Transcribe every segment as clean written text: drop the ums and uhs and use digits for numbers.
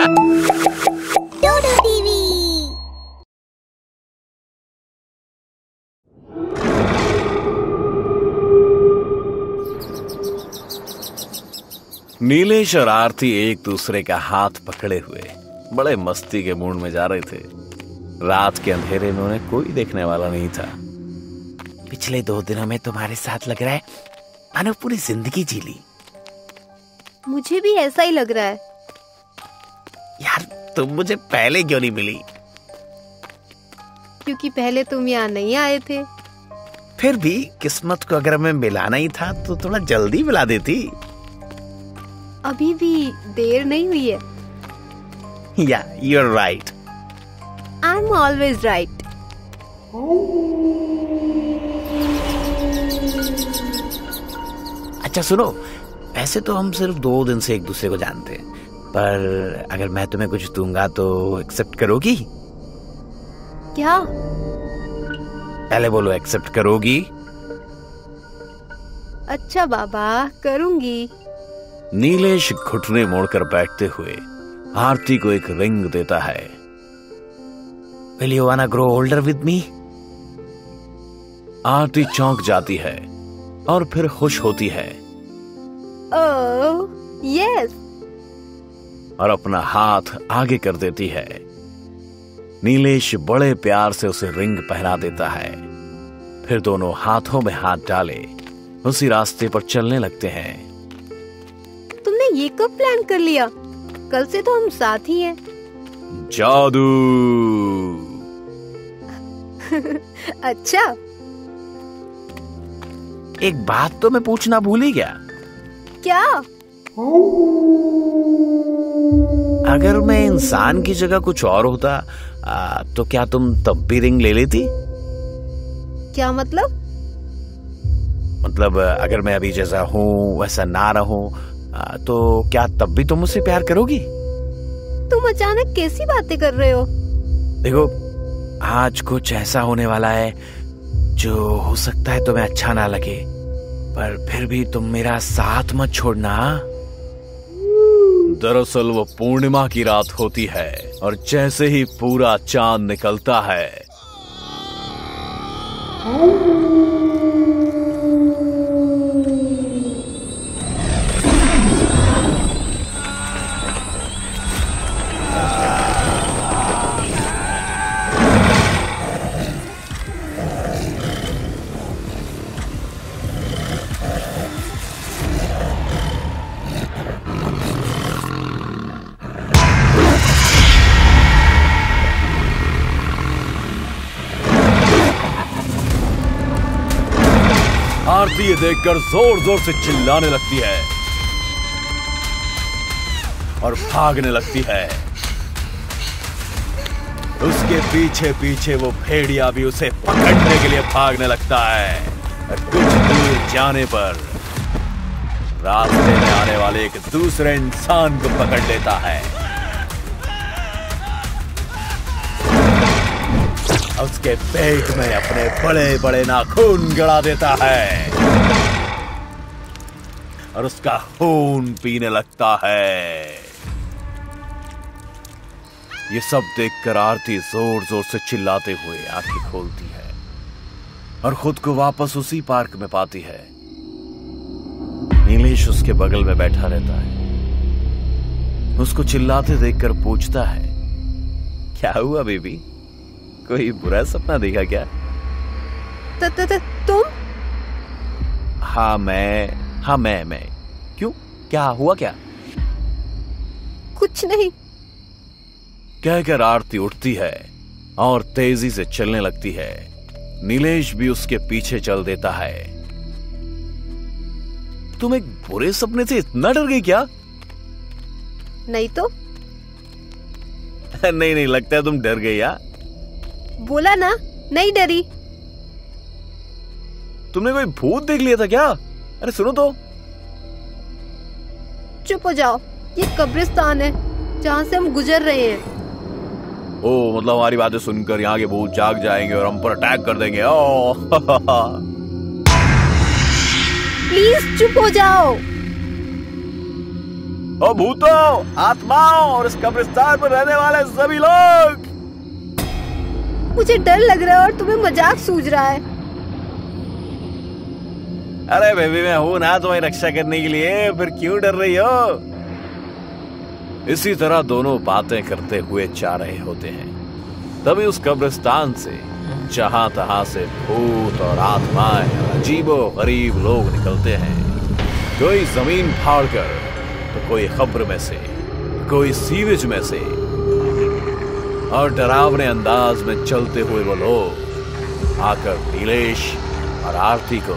डोडो TV. Nilesh और आरती एक दूसरे का हाथ पकड़े हुए बड़े मस्ती के मूड में जा रहे थे। रात के अंधेरे में उन्हें कोई देखने वाला नहीं था। पिछले 2 दिनों में तुम्हारे साथ लग रहा है मानो पूरी जिंदगी जी ली। मुझे भी ऐसा ही लग रहा है। यार तुम मुझे पहले क्यों नहीं मिली? क्योंकि पहले तुम यहाँ नहीं आए थे। फिर भी किस्मत को अगर मैं मिलाना ही था तो थोड़ा जल्दी मिला देती। अभी भी देर नहीं हुई है। या you're right. I'm always right. अच्छा सुनो, वैसे तो हम सिर्फ 2 दिन से एक दूसरे को जानते हैं, पर अगर मैं तुम्हें कुछ दूंगा तो एक्सेप्ट करोगी? क्या? पहले बोलो, एक्सेप्ट करोगी? अच्छा बाबा, करूंगी। नीलेश घुटने मोड़कर बैठते हुए आरती को एक रिंग देता है। Will you wanna grow older with me? आरती चौंक जाती है और फिर खुश होती है ओह, यस। और अपना हाथ आगे कर देती है। नीलेश बड़े प्यार से उसे रिंग पहना देता है। फिर दोनों हाथों में हाथ डाले उसी रास्ते पर चलने लगते हैं। तुमने ये कब प्लान कर लिया? कल से तो हम साथ ही हैं। जादू। अच्छा। एक बात तो मैं पूछना भूल ही गया। क्या? अगर मैं इंसान की जगह कुछ और होता तो क्या तुम तब भी रिंग ले लेती? क्या मतलब? मतलब अगर मैं अभी जैसा हूँ वैसा ना रहूं तो क्या तब भी तुम मुझसे प्यार करोगी? तुम अचानक कैसी बातें कर रहे हो? देखो, आज कुछ ऐसा होने वाला है जो हो सकता है तुम्हें अच्छा ना लगे, पर फिर भी तुम मेरा साथ मत छोड़ना। दरअसल वो पूर्णिमा की रात होती है और जैसे ही पूरा चांद निकलता है आरती ये देखकर जोर जोर से चिल्लाने लगती है और भागने लगती है। उसके पीछे पीछे वो भेड़िया भी उसे पकड़ने के लिए भागने लगता है। कुछ दूर जाने पर रास्ते में आने वाले एक दूसरे इंसान को पकड़ लेता है। उसके पेट में अपने बड़े बड़े नाखून गड़ा देता है और उसका खून पीने लगता है। ये सब देखकर आरती जोर जोर से चिल्लाते हुए आंखें खोलती है और खुद को वापस उसी पार्क में पाती है। नीलेश उसके बगल में बैठा रहता है। उसको चिल्लाते देखकर पूछता है, क्या हुआ बेबी? कोई बुरा सपना देखा क्या? तुम? हाँ मैं। क्यों, क्या हुआ? क्या? कुछ नहीं। कहकर आरती उठती है और तेजी से चलने लगती है। नीलेश भी उसके पीछे चल देता है। तुम एक बुरे सपने से इतना डर गई क्या? नहीं तो। नहीं, लगता है तुम डर गई। या बोला ना, नहीं डरी। तुमने कोई भूत देख लिया था क्या? अरे सुनो तो। चुप हो जाओ, ये कब्रिस्तान है जहाँ से हम गुजर रहे हैं। ओ, मतलब हमारी बातें सुनकर यहाँ के भूत जाग जाएंगे और हम पर अटैक कर देंगे। ओ प्लीज चुप हो जाओ। ओ भूतों, आत्माओं और इस कब्रिस्तान पर रहने वाले सभी लोग, मुझे डर लग रहा है और तुम्हें मजाक सूझ रहा है। अरे बेबी, मैं हूं ना तुम्हारी रक्षा करने के लिए, फिर क्यों डर रही हो? इसी तरह दोनों बातें करते हुए जा रहे होते हैं। तभी उस कब्रिस्तान से जहां तहां से भूत और आत्माएं और अजीबो गरीब लोग निकलते हैं। कोई जमीन फाड़कर, तो कोई कब्र में से, कोई सीवेज में से, और डरावने अंदाज में चलते हुए वो लोग आकर नीलेश और आरती को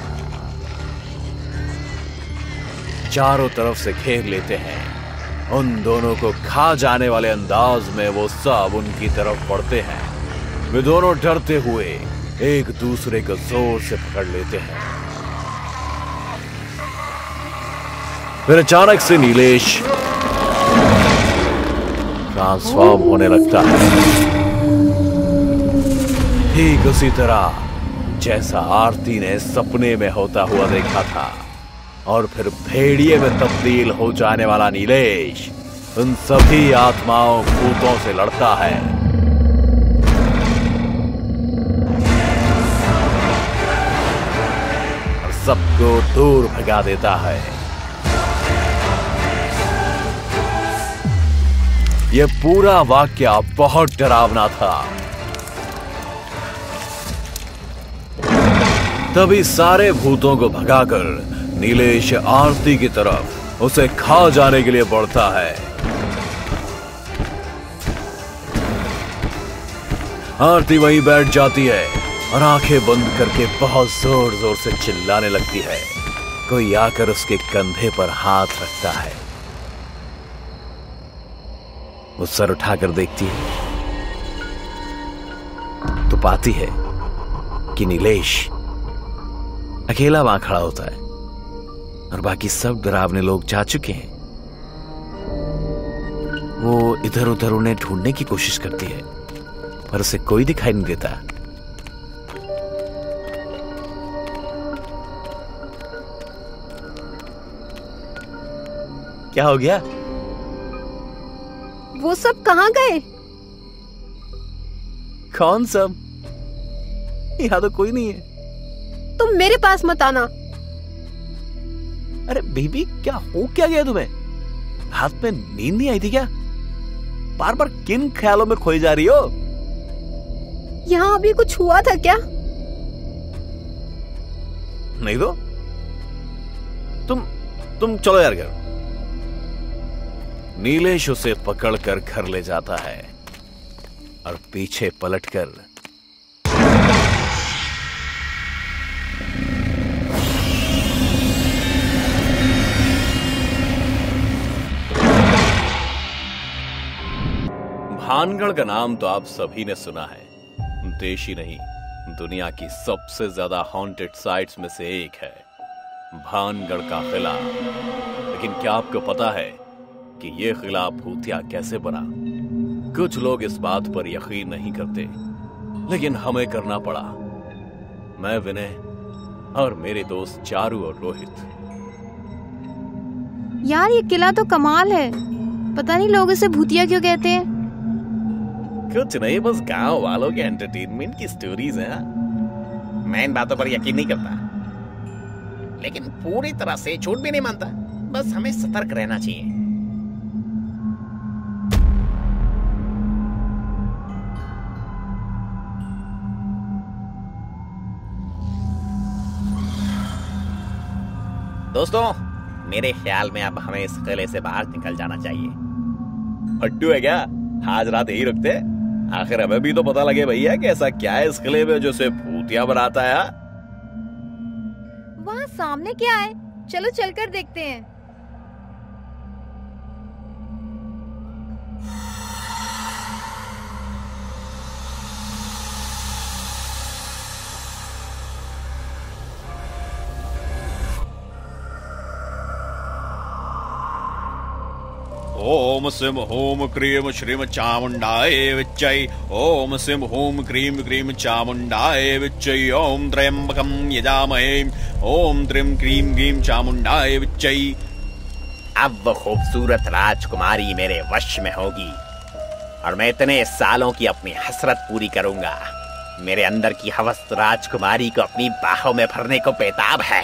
चारों तरफ से घेर लेते हैं। उन दोनों को खा जाने वाले अंदाज में वो सब उनकी तरफ बढ़ते हैं। वे दोनों डरते हुए एक दूसरे को जोर से पकड़ लेते हैं। फिर अचानक से नीलेश ट्रांसफॉर्म होने लगता है, ठीक उसी तरह जैसा आरती ने सपने में होता हुआ देखा था। और फिर भेड़िए में तब्दील हो जाने वाला नीलेश उन सभी आत्माओं भूतों से लड़ता है और सबको दूर भगा देता है। यह पूरा वाक्य बहुत डरावना था। तभी सारे भूतों को भगाकर नीलेश आरती की तरफ उसे खा जाने के लिए बढ़ता है। आरती वहीं बैठ जाती है और आंखें बंद करके बहुत जोर जोर से चिल्लाने लगती है। कोई आकर उसके कंधे पर हाथ रखता है। वो सर उठाकर देखती है तो पाती है कि नीलेश अकेला वहां खड़ा होता है और बाकी सब डरावने लोग जा चुके हैं। वो इधर उधर उन्हें ढूंढने की कोशिश करती है पर उसे कोई दिखाई नहीं देता। क्या हो गया? वो सब कहाँ गए? कौन सब? यहाँ तो कोई नहीं है। तुम मेरे पास मत आना। अरे बेबी, क्या हो क्या गया तुम्हें? हाथ में नींद नहीं आई थी क्या? बार बार किन ख्यालों में खोई जा रही हो? यहाँ अभी कुछ हुआ था क्या? नहीं तो तुम चलो यार घर। नीलेश उसे पकड़कर घर ले जाता है और पीछे पलटकर भानगढ़ का नाम तो आप सभी ने सुना है। देश ही नहीं, दुनिया की सबसे ज्यादा हॉन्टेड साइट्स में से एक है भानगढ़ का किला। लेकिन क्या आपको पता है कि यह किला भूतिया कैसे बना? कुछ लोग इस बात पर यकीन नहीं करते, लेकिन हमें करना पड़ा। मैं विनय और मेरे दोस्त चारू और रोहित। यार ये किला तो कमाल है। पता नहीं लोग इसे भूतिया क्यों कहते हैं। कुछ नहीं, बस गांव वालों के एंटरटेनमेंट की स्टोरीज हैं। मैं इन बातों पर यकीन नहीं करता, लेकिन पूरी तरह से झूठ भी नहीं मानता। बस हमें सतर्क रहना चाहिए। दोस्तों, मेरे ख्याल में अब हमें इस किले से बाहर निकल जाना चाहिए। हट्टू है क्या? आज रात यही रुकते? आखिर हमें भी तो पता लगे भैया कि ऐसा क्या है इस किले में जो उसे भूतिया बनाता है। वहाँ सामने क्या है? चलो चलकर देखते हैं। ओम सिम होम क्रीम श्रीम चामुंडाय विच्चै। ओम सिम होम क्रीम क्रीम चामुंडाय विच्चै। ओम त्र्यंबकं यजामहे। ओम त्रिं क्रीम क्रीम चामुंडाय विच्चै। अब वो खूबसूरत राजकुमारी मेरे वश में होगी और मैं इतने सालों की अपनी हसरत पूरी करूंगा। मेरे अंदर की हवस राजकुमारी को अपनी बाहों में भरने को बेताब है।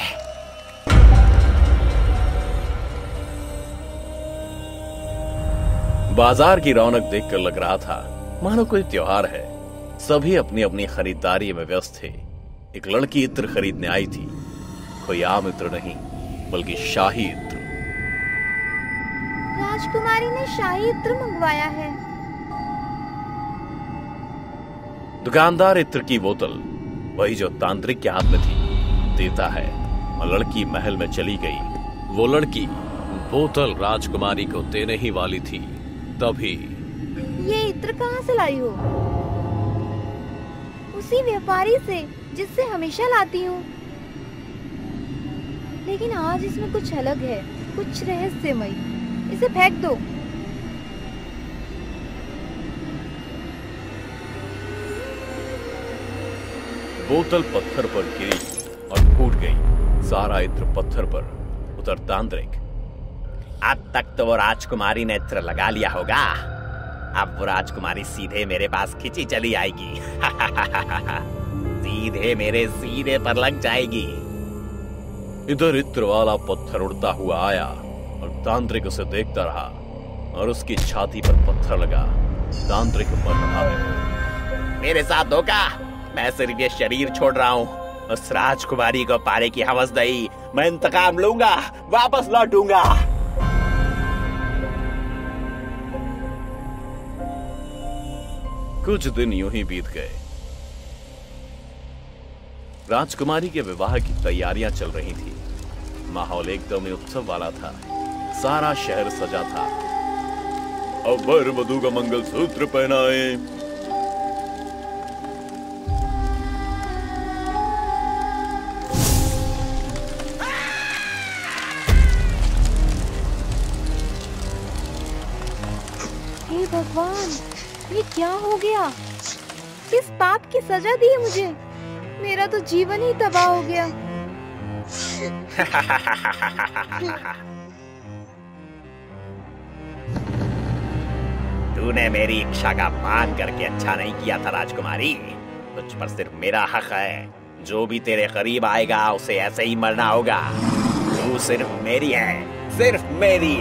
बाजार की रौनक देखकर लग रहा था मानो कोई त्योहार है। सभी अपनी अपनी खरीदारी में व्यस्त थे। एक लड़की इत्र खरीदने आई थी। कोई आम इत्र नहीं बल्कि शाही इत्र। राजकुमारी ने शाही इत्र मंगवाया है। दुकानदार इत्र की बोतल वही जो तांत्रिक के हाथ में थी देता है और लड़की महल में चली गई। वो लड़की बोतल राजकुमारी को देने ही वाली थी, तभी ये इत्र कहाँ से लाई हो? उसी व्यापारी से जिससे हमेशा लाती हूँ। लेकिन आज इसमें कुछ अलग है, कुछ रहस्यमय। इसे फेंक दो। बोतल पत्थर पर गिरी और फूट गई। सारा इत्र पत्थर पर उतर। तांत्रिक, अब तक तो वो राजकुमारी ने इत्र लगा लिया होगा। अब वो राजकुमारी सीधे मेरे पास खिंची चली आएगी। सीधे मेरे सीने पर लग जाएगी। इधर इत्र वाला पत्थर उड़ता हुआ आया और तांत्रिक उसे देखता रहा और उसकी छाती पर पत्थर लगा। तांत्रिक मर रहा है। मेरे साथ धोखा। मैं सिर्फ ये शरीर छोड़ रहा हूँ। उस राजकुमारी को पाने की हवस नहीं। मैं इंतकाम लूंगा, वापस लौटूंगा। कुछ दिन यूं ही बीत गए। राजकुमारी के विवाह की तैयारियां चल रही थी। माहौल एकदम ही उत्सव वाला था। सारा शहर सजा था। अब वर वधू का मंगलसूत्र पहनाए। हे भगवान, ये क्या हो गया? किस पाप की सजा दी है मुझे? मेरा तो जीवन ही तबाह हो गया। तूने मेरी इच्छा का मान करके अच्छा नहीं किया था राजकुमारी। तुझ पर सिर्फ मेरा हक है। जो भी तेरे करीब आएगा उसे ऐसे ही मरना होगा। तू सिर्फ मेरी है, सिर्फ मेरी।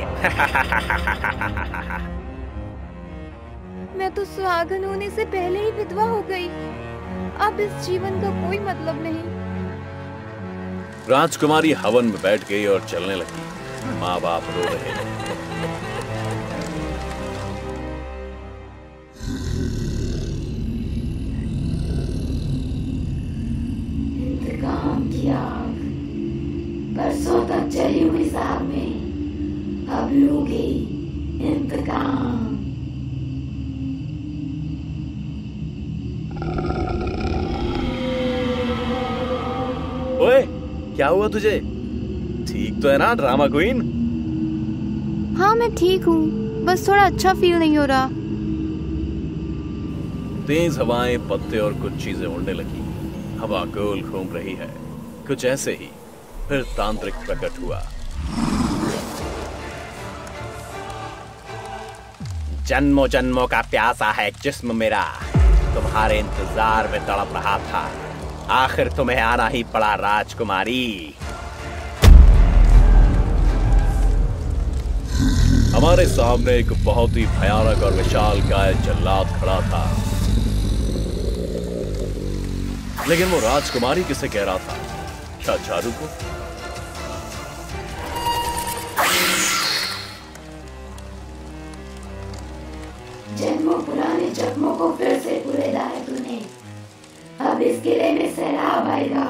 मैं तो सुहागन होने से पहले ही विधवा हो गई। अब इस जीवन का कोई मतलब नहीं। राजकुमारी हवन में बैठ गई और चलने लगी। माँ बाप रो रहे हैं। इंतकाम की आग बरसों तक जली हुई आग में अब लूंगी इंतकाम। ओए, क्या हुआ तुझे? ठीक तो है ना ड्रामा क्वीन? हाँ, मैं ठीक हूँ। बस थोड़ा अच्छा फील नहीं हो रहा। तेज हवाएं, पत्ते और कुछ चीजें उड़ने लगी। हवा गोल घूम रही है। कुछ ऐसे ही फिर तांत्रिक प्रकट हुआ। जन्मों जन्मों का प्यासा है जिस्म मेरा। तुम्हारे इंतजार में तड़प रहा था। आखिर तुम्हें आना ही पड़ा राजकुमारी। हमारे सामने एक बहुत ही भयानक और विशालकाय जल्लाद खड़ा था। लेकिन वो राजकुमारी किसे कह रहा था? क्या चारू को? जन्मों पुराने जख्मों को फिर से कुरेदा है तूने। अब इस किले में सैलाब आएगा।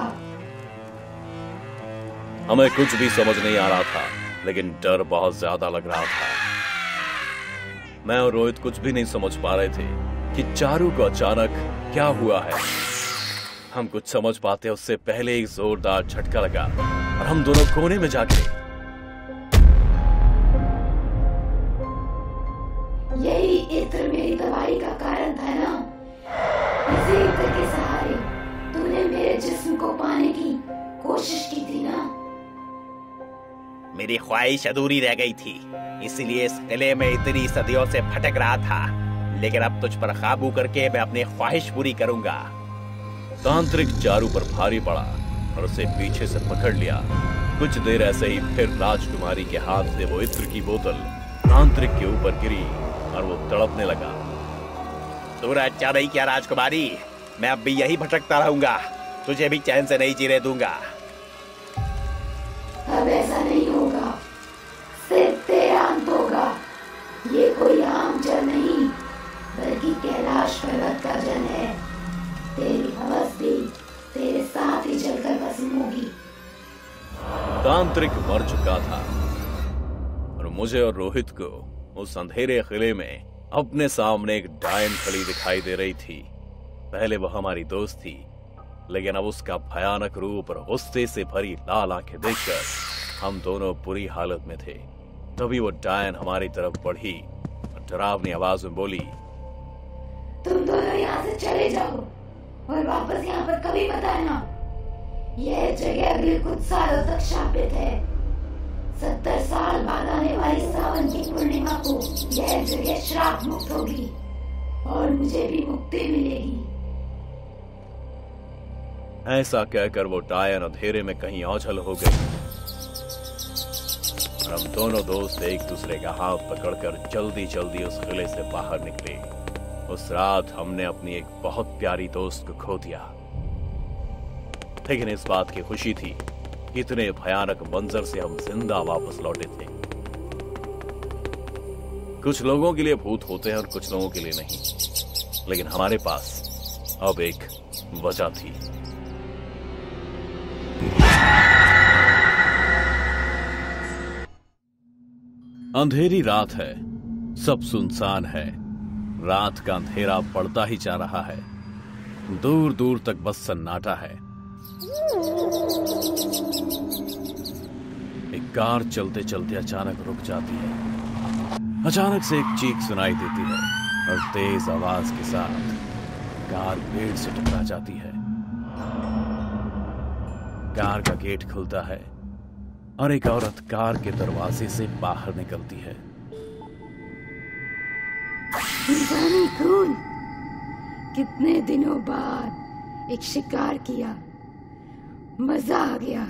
हमें कुछ भी समझ नहीं आ रहा था, लेकिन डर बहुत ज्यादा लग रहा था। मैं और रोहित कुछ भी नहीं समझ पा रहे थे कि चारू को अचानक क्या हुआ है। हम कुछ समझ पाते उससे पहले एक जोरदार झटका लगा और हम दोनों कोने में जा गिरे। यही इत्र मेरी तबाही का कारण था ना। इसी इत्र के सहारे तूने मेरे जिस्म को पाने की कोशिश की थी ना। मेरी ख्वाहिश अधूरी रह गई थी, इसलिए इस किले में इतनी सदियों से भटक रहा था, लेकिन अब तुझ पर काबू करके मैं अपनी ख्वाहिश पूरी करूंगा। तांत्रिक चारू पर भारी पड़ा और उसे पीछे से पकड़ लिया। कुछ देर ऐसे ही फिर राजकुमारी के हाथ से वो इत्र की बोतल तांत्रिक के ऊपर गिरी और वो तड़पने लगा। तूने अच्छा नहीं किया राजकुमारी, मैं अब भी यही भटकता रहूंगा, तुझे भी चैन से नहीं जीने दूंगा। अब ऐसा नहीं होगा, सिर्फ तेरा अंत होगा। ये कोई आम जन नहीं, बल्कि कैलाश पर्वत का जन है। तेरी हवस भी तेरे साथ ही जलकर भस्म होगी। तांत्रिक मर चुका था और मुझे और रोहित को उस अंधेरे किले में अपने सामने एक डायन खड़ी दिखाई दे रही थी। पहले वो हमारी दोस्त थी, लेकिन अब उसका भयानक रूप और गुस्से से भरी लाल आंखें देखकर हम दोनों बुरी हालत में थे। तभी वो डायन हमारी तरफ बढ़ी और डरावनी आवाज में बोली, तुम दोनों यहाँ से चले जाओ और वापस यहाँ पर कभी मत आना। यह जगह अगले कुछ सालों तक शापित है। 70 साल बाद आने वाली सावन की पूर्णिमा को यह जगह श्राप मुक्त होगी और मुझे भी मुक्ति मिलेगी। ऐसा कहकर वो डायन अंधेरे में कहीं ओझल हो गई और हम दोनों दोस्त एक दूसरे का हाथ पकड़कर जल्दी जल्दी उस किले से बाहर निकले। उस रात हमने अपनी एक बहुत प्यारी दोस्त को खो दिया, लेकिन इस बात की खुशी थी कि इतने भयानक मंजर से हम जिंदा वापस लौटे थे। कुछ लोगों के लिए भूत होते हैं और कुछ लोगों के लिए नहीं, लेकिन हमारे पास अब एक वजह थी। अंधेरी रात है, सब सुनसान है। रात का अंधेरा बढ़ता ही जा रहा है, दूर दूर तक बस सन्नाटा है। एक कार चलते चलते अचानक रुक जाती है। अचानक से एक चीख सुनाई देती है और तेज आवाज के साथ कार पेड़ से टकरा जाती है। कार का गेट खुलता है और एक औरत कार के दरवाजे से बाहर निकलती है। जाने कौन, कितने दिनों बाद एक शिकार किया, मजा आ गया।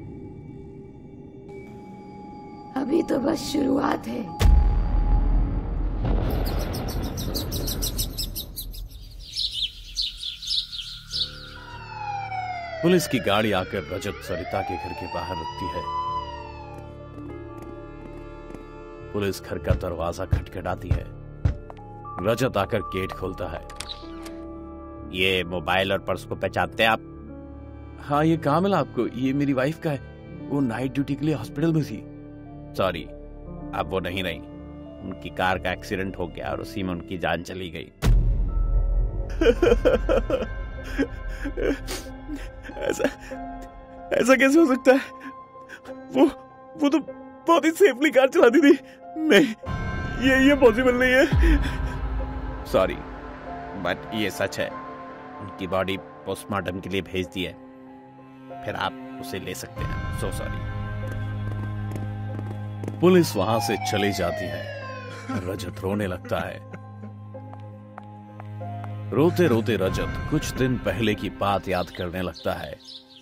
अभी तो बस शुरुआत है। पुलिस की गाड़ी आकर रजत सरिता के घर के बाहर रुकती है। पुलिस घर का दरवाजा खटखटाती है। रजत आकर गेट खोलता है। ये मोबाइल और पर्स को पहचानते हैं आप? हाँ, ये कहाँ मिला आपको? ये मेरी वाइफ का है, वो नाइट ड्यूटी के लिए हॉस्पिटल में थी। सॉरी, अब वो नहीं रही। उनकी कार का एक्सीडेंट हो गया और उसी में उनकी जान चली गई। ऐसा कैसे हो सकता है? वो तो बहुत ही सेफली कार चलाती थी। नहीं, ये पॉसिबल नहीं है। सॉरी, बट ये सच है। उनकी बॉडी पोस्टमार्टम के लिए भेज दी है, फिर आप उसे ले सकते हैं। So sorry. पुलिस वहां से चली जाती है। रजत रोने लगता है। रोते रोते रजत कुछ दिन पहले की बात याद करने लगता है।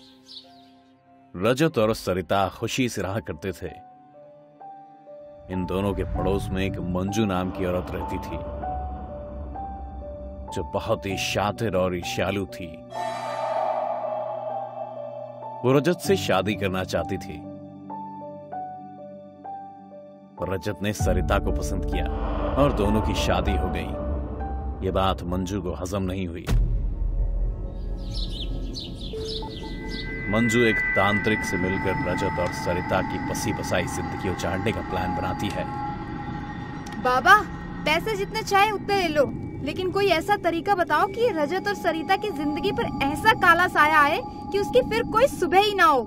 रजत और सरिता खुशी से रहा करते थे। इन दोनों के पड़ोस में एक मंजू नाम की औरत रहती थी, जो बहुत ही शातिर और ईर्ष्यालु थी। वो रजत से शादी करना चाहती थी। रजत ने सरिता को पसंद किया और दोनों की शादी हो गई। ये बात मंजू को हजम नहीं हुई। मंजू एक तांत्रिक से मिलकर रजत और सरिता की बसी बसाई जिंदगी उजाड़ने का प्लान बनाती है। बाबा, पैसे जितने चाहे उतने ले लो, लेकिन कोई ऐसा तरीका बताओ कि रजत और सरिता की जिंदगी पर ऐसा काला साया आए कि उसकी फिर कोई सुबह ही ना हो।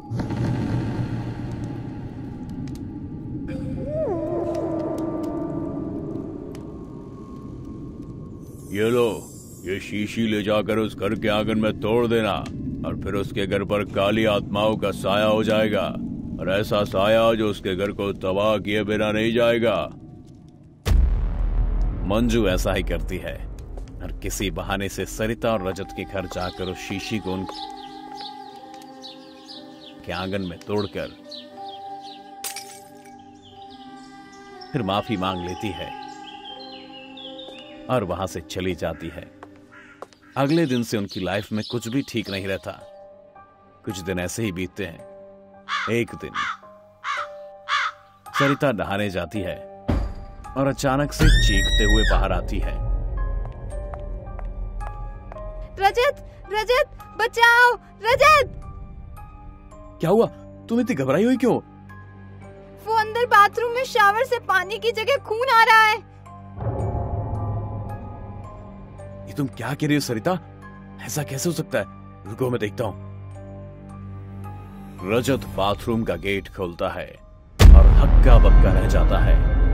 ये लो, ये शीशी ले जाकर उस घर के आंगन में तोड़ देना और फिर उसके घर पर काली आत्माओं का साया हो जाएगा और ऐसा साया जो उसके घर को तबाह किए बिना नहीं जाएगा। मंजू ऐसा ही करती है और किसी बहाने से सरिता और रजत के घर जाकर उस शीशी को उनके आंगन में तोड़कर फिर माफी मांग लेती है और वहां से चली जाती है। अगले दिन से उनकी लाइफ में कुछ भी ठीक नहीं रहता। कुछ दिन ऐसे ही बीतते हैं। एक दिन सरिता नहाने जाती है और अचानक से चीखते हुए बाहर आती है। रजत, रजत, बचाओ, रजत! क्या हुआ? तुम इतनी घबराई हुई क्यों? वो अंदर बाथरूम में शावर से पानी की जगह खून आ रहा है। ये तुम क्या कह रही हो सरिता? ऐसा कैसे हो सकता है? रुको मैं देखता हूं। रजत बाथरूम का गेट खोलता है और हक्का बक्का रह जाता है।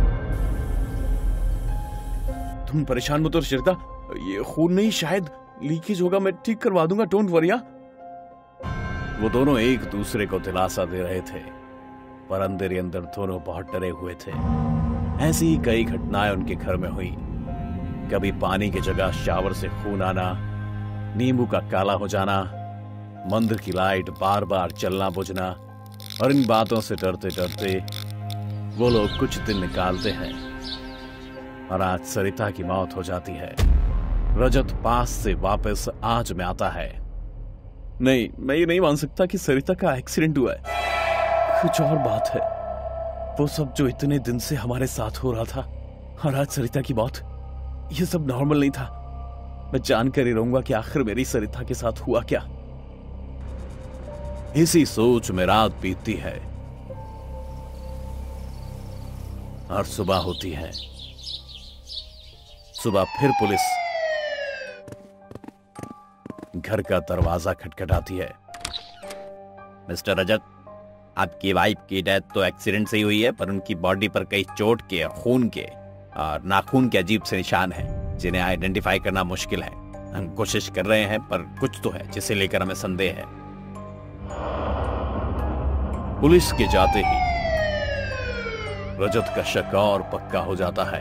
तुम परेशान मत हो सरिता, ये खून नहीं, शायद लीकेज होगा, मैं ठीक करवा दूंगा, डोंट वरी। वो दोनों एक दूसरे को दिलासा दे रहे थे पर अंदर ही अंदर दोनों बहुत डरे हुए थे। ऐसी ही कई घटनाएं उनके घर में हुई। कभी पानी की जगह शावर से खून आना, नींबू का काला हो जाना, मंदिर की लाइट बार बार चलना बुझना, और इन बातों से डरते डरते वो लोग कुछ दिन निकालते हैं और आज सरिता की मौत हो जाती है। रजत पास से वापस आज में आता है। नहीं, मैं ये नहीं मान सकता कि सरिता का एक्सीडेंट हुआ है। कुछ और बात है। वो सब जो इतने दिन से हमारे साथ हो रहा था और आज सरिता की मौत, ये सब नॉर्मल नहीं था। मैं जानकर ही रहूंगा कि आखिर मेरी सरिता के साथ हुआ क्या। इसी सोच में रात बीतती है और सुबह होती है। सुबह फिर पुलिस घर का दरवाजा खटखटाती है। मिस्टर रजत, आपकी वाइफ की डेथ तो एक्सीडेंट से ही हुई है, पर उनकी बॉडी पर कई चोट के, खून के और नाखून के अजीब से निशान हैं, जिन्हें आइडेंटिफाई करना मुश्किल है। हम कोशिश कर रहे हैं, पर कुछ तो है जिसे लेकर हमें संदेह है। पुलिस के जाते ही रजत का शक और पक्का हो जाता है।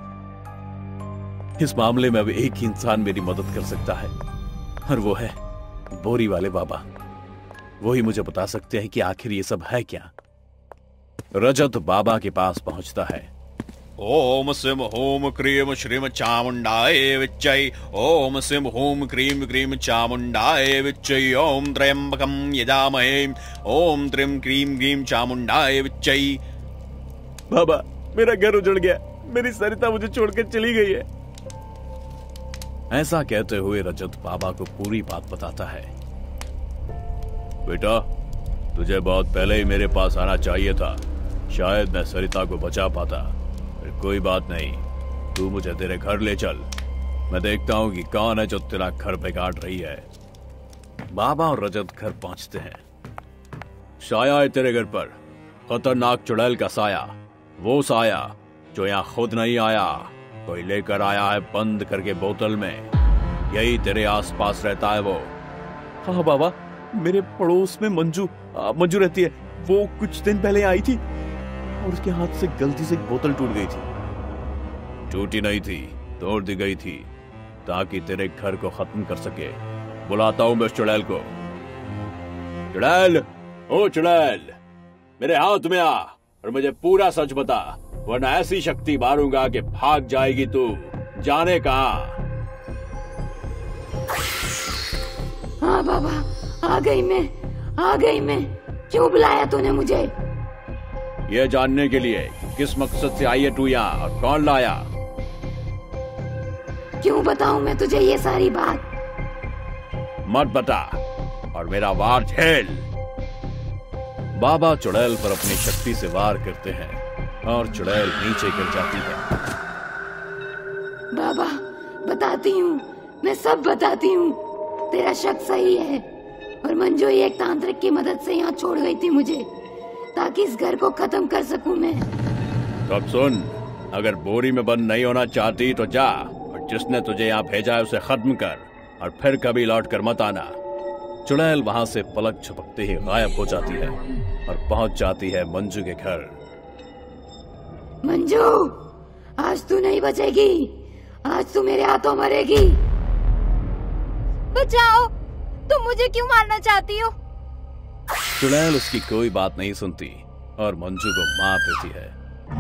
इस मामले में अब एक ही इंसान मेरी मदद कर सकता है और वो है बोरी वाले बाबा। वो ही मुझे बता सकते हैं कि आखिर ये सब है क्या। रजत बाबा के पास पहुंचता है। ओम सिम होम क्रीम श्रीम चामुंडाय विच्चै। ओम सिम होम क्रीम क्रीम चामुंडाय विच्चै। ओम त्र्यंबकं यजामहे। ओम त्रिम क्रीम क्रीम चामुंडाय विच्चै। बाबा, मेरा घर उजड़ गया, मेरी सरिता मुझे छोड़कर चली गई है। ऐसा कहते हुए रजत बाबा को पूरी बात बताता है। बेटा, तुझे बहुत पहले ही मेरे पास आना चाहिए था। शायद मैं सरिता को बचा पाता। कोई बात नहीं, तू मुझे तेरे घर ले चल। मैं देखता हूं कि कौन है जो तेरा घर बिगाड़ रही है। बाबा और रजत घर पहुंचते हैं। साया है तेरे घर पर, खतरनाक चुड़ैल का साया। वो साया जो यहाँ खुद नहीं आया, कोई लेकर आया है बंद करके बोतल में। यही तेरे आसपास रहता है वो। हाँ बाबा, मेरे पड़ोस में मंजू रहती है। वो कुछ दिन पहले आई थी और उसके हाथ से गलती से एक बोतल टूट गई थी। टूटी नहीं थी, तोड़ दी गई थी ताकि तेरे घर को खत्म कर सके। बुलाता हूं मैं उस चुड़ैल को। चुड़ैल, ओ चुड़ैल, मेरे हाथ में आ और मुझे पूरा सच बता, वरना ऐसी शक्ति मारूंगा कि भाग जाएगी तू, जाने कहां। हाँ बाबा, आ गई मैं। क्यों बुलाया तूने मुझे? यह जानने के लिए किस मकसद से आई है तू यहाँ और कौन लाया। क्यों बताऊं मैं तुझे ये सारी बात? मत बता और मेरा वार झेल। बाबा चुड़ैल पर अपनी शक्ति से वार करते हैं और चुड़ैल नीचे गिर जाती है। बाबा, बताती हूँ, मैं सब बताती हूँ। तेरा शक सही है और मंजू ही एक तांत्रिक की मदद से यहाँ छोड़ गई थी मुझे, ताकि इस घर को खत्म कर सकूं मैं। अब सुन, अगर बोरी में बंद नहीं होना चाहती तो जा, और जिसने तुझे यहाँ भेजा है उसे खत्म कर और फिर कभी लौट कर मत आना। चुड़ैल वहां से पलक झपकते ही गायब हो जाती है और पहुंच जाती है मंजू के घर। मंजू, आज तू नहीं बचेगी, आज तू मेरे हाथों मरेगी। बचाओ, तुम मुझे क्यों मारना चाहती हो? चुड़ैल उसकी कोई बात नहीं सुनती और मंजू को मार देती है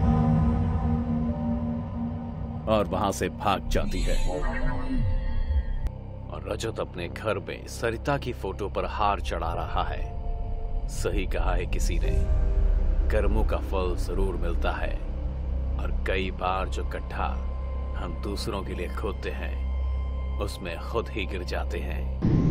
और वहां से भाग जाती है। और रजत अपने घर में सरिता की फोटो पर हार चढ़ा रहा है। सही कहा है किसी ने, कर्मों का फल जरूर मिलता है और कई बार जो गड्ढा हम दूसरों के लिए खोदते हैं उसमें खुद ही गिर जाते हैं।